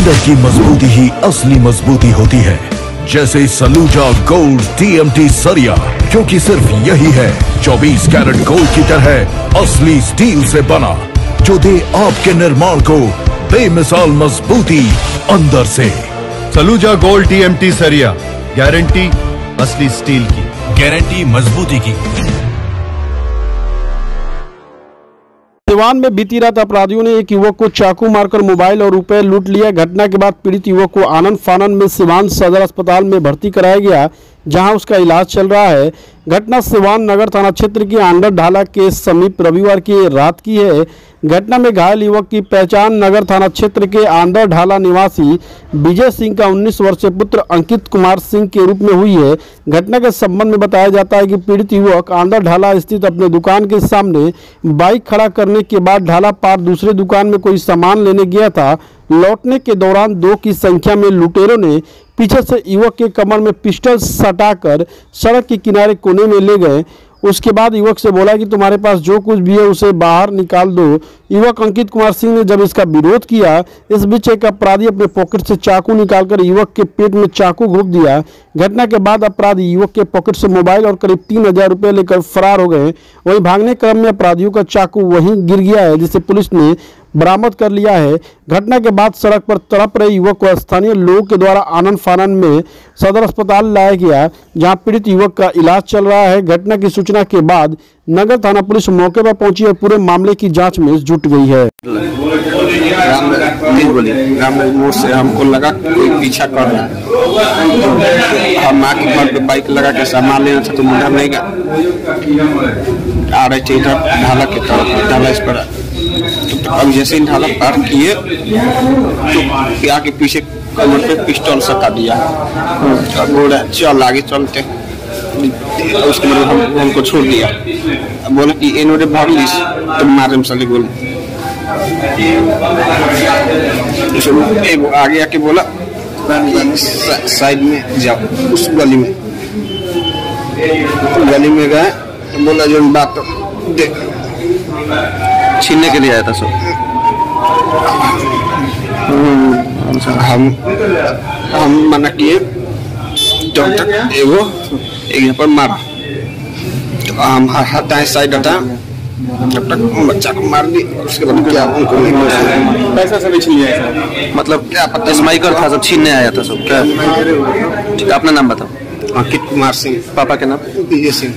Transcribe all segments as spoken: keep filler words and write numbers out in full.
अंदर की मजबूती ही असली मजबूती होती है, जैसे सलूजा गोल्ड टीएमटी सरिया, क्योंकि सिर्फ यही है चौबीस कैरेट गोल्ड की तरह असली स्टील से बना, जो दे आपके निर्माण को बेमिसाल मजबूती अंदर से। सलूजा गोल्ड टीएमटी सरिया, गारंटी असली स्टील की, गारंटी मजबूती की। सिवान में बीती रात अपराधियों ने एक युवक को चाकू मारकर मोबाइल और रुपए लूट लिया। घटना के बाद पीड़ित युवक को आनंद फानन में सिवान सदर अस्पताल में भर्ती कराया गया, जहां उसका इलाज चल रहा है। घटना सिवान नगर थाना क्षेत्र की आंडर ढाला के समीप रविवार की रात की है। घटना में घायल युवक की पहचान नगर थाना क्षेत्र के आंडर ढाला निवासी विजय सिंह का उन्नीस वर्षीय पुत्र अंकित कुमार सिंह के रूप में हुई है। घटना के संबंध में बताया जाता है कि पीड़ित युवक आंडर ढाला स्थित अपने दुकान के सामने बाइक खड़ा करने के बाद ढाला पार दूसरे दुकान में कोई सामान लेने गया था। लौटने के दौरान दो की संख्या में लुटेरों ने पीछे से युवक के कमर में पिस्टल सटाकर सड़क के किनारे कोने में ले गए। उसके बाद युवक से बोला कि तुम्हारे पास जो कुछ भी है उसे बाहर निकाल दो। युवक अंकित कुमार सिंह ने जब इसका विरोध किया, इस बीच एक अपराधी अपने पॉकेट से चाकू निकालकर युवक के पेट में चाकू घोंप दिया। घटना के बाद अपराधी युवक के पॉकेट से मोबाइल और करीब तीन हजार रुपये लेकर फरार हो गए। वहीं भागने क्रम में अपराधियों का चाकू वहीं गिर गया है, जिसे पुलिस ने बरामद कर लिया है। घटना के बाद सड़क पर तड़प रहे युवक को स्थानीय लोगों के द्वारा आनंद फानन में सदर अस्पताल लाया गया, जहां पीड़ित युवक का इलाज चल रहा है। घटना की सूचना के बाद नगर थाना पुलिस मौके पर पहुंची और पूरे मामले की जांच में जुट गई है। मोड़ से हमको लगा कोई पीछा कर रहा है। हम माँ के घर पे बाइक लगा के सामान लेना था तो मुंडा नहीं गया आ रहे थे इधर ढाला के तरफ, ढाला इस पर। तो अब जैसे ही ढाला पार किए तो आगे पीछे कमर पे पिस्टल सटा दिया, बोला चल आगे चलते। उसके बाद हम हमको छोड़ दिया, बोला कि इन्होंने भाग ली तो मारे मसाले गोली। आगे आके बोला साइड में जाओ, उस गली में गली में गए, बोला जो बात देख छीनने के लिए आया था सब। हम हम मना किए, जब तक एगो एक यहाँ पर मारा तो हम हटाए साइड हटा, जब तक बच्चा को मार दी। उसके बाद क्या उनको नहीं पैसा सब छीन लिया, मतलब क्या पता स्माइकर था, सब छीनने आया था सब। क्या ठीक, अपना नाम बताओ। अंकित कुमार सिंह, पापा के नाम विजय सिंह।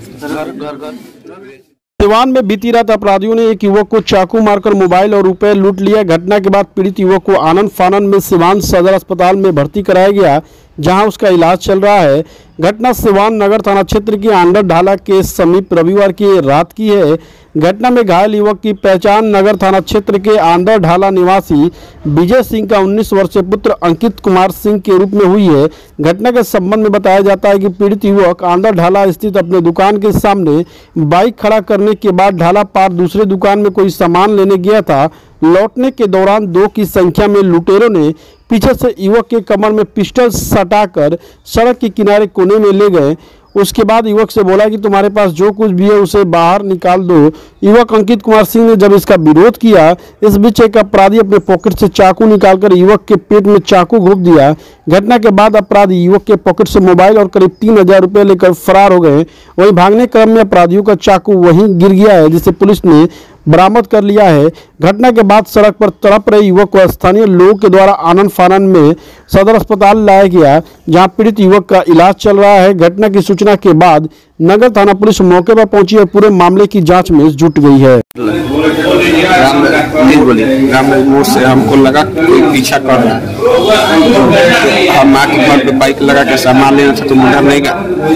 सिवान में बीती रात अपराधियों ने एक युवक को चाकू मारकर मोबाइल और रुपए लूट लिया। घटना के बाद पीड़ित युवक को आनंद फानन में सिवान सदर अस्पताल में भर्ती कराया गया, जहां उसका इलाज चल रहा है। घटना सिवान नगर थाना क्षेत्र की आंडर ढाला के समीप रविवार की रात की है। घटना में घायल युवक की पहचान नगर थाना क्षेत्र के आंडर ढाला निवासी विजय सिंह का उन्नीस वर्षीय पुत्र अंकित कुमार सिंह के रूप में हुई है। घटना के संबंध में बताया जाता है कि पीड़ित युवक आंडर ढाला स्थित अपने दुकान के सामने बाइक खड़ा करने के बाद ढाला पार दूसरे दुकान में कोई सामान लेने गया था। लौटने के दौरान दो की संख्या में लुटेरों ने पीछे से युवक के कमर में पिस्टल सटाकर सड़क के किनारे कोने में ले गए। उसके बाद युवक से बोला कि तुम्हारे पास जो कुछ भी है उसे बाहर निकाल दो। युवक अंकित कुमार सिंह ने जब इसका विरोध किया, इस बीच एक अपराधी अपने पॉकेट से चाकू निकालकर युवक के पेट में चाकू घोंप दिया। घटना के बाद अपराधी युवक के पॉकेट से मोबाइल और करीब तीन हजार रुपये लेकर फरार हो गए। वहीं भागने क्रम में अपराधियों का चाकू वहीं गिर गया है, जिसे पुलिस ने बरामद कर लिया है। घटना के बाद सड़क पर तड़प रहे युवक को स्थानीय लोगों के द्वारा आनंद फानन में सदर अस्पताल लाया गया, जहां पीड़ित युवक का इलाज चल रहा है। घटना की सूचना के बाद नगर थाना पुलिस मौके पर पहुंची और पूरे मामले की जांच में जुट गई है। मोड़ से हमको लगा कोई पीछा कर रहा है। हम माँ के घर पे बाइक लगा के सामान लेना था तो मुंडा नहीं गया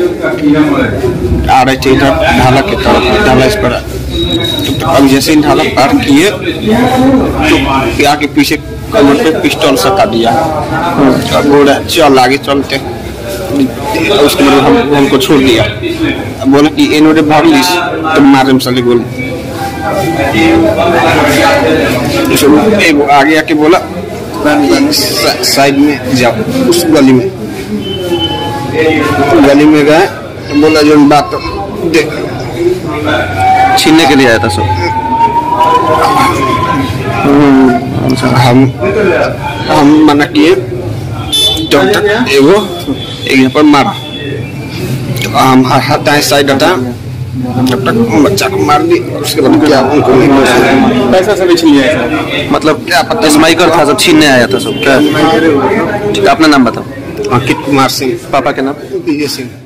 आ रहे थे इधर ढाला के तरफ, ढाला इस पर। तो अब जैसे ही ढाला पार किए तो आगे पीछे कमर पे पिस्टल सटा दिया, बोला चल आगे चलते। उसके बाद हम हमको छोड़ दिया, बोला कि इन्होंने भाग ली तो मारे मसाले गोली। आगे आके बोला साइड में जाओ, उस गली में गली में गए, बोला जो बात देख छीनने के लिए आया था सब। हम हम मना किए तो एगो एक यहाँ पर मारा तो हम हटाए साइड हटा जब तक बच्चा को मार दी उसके बाद क्या उनको पैसा सब छीन लिया मतलब क्या पता स्माइकर था सब छीनने आया था सब क्या? ठीक है, अपना नाम बताओ। अंकित कुमार सिंह। पापा के नाम? विजय सिंह।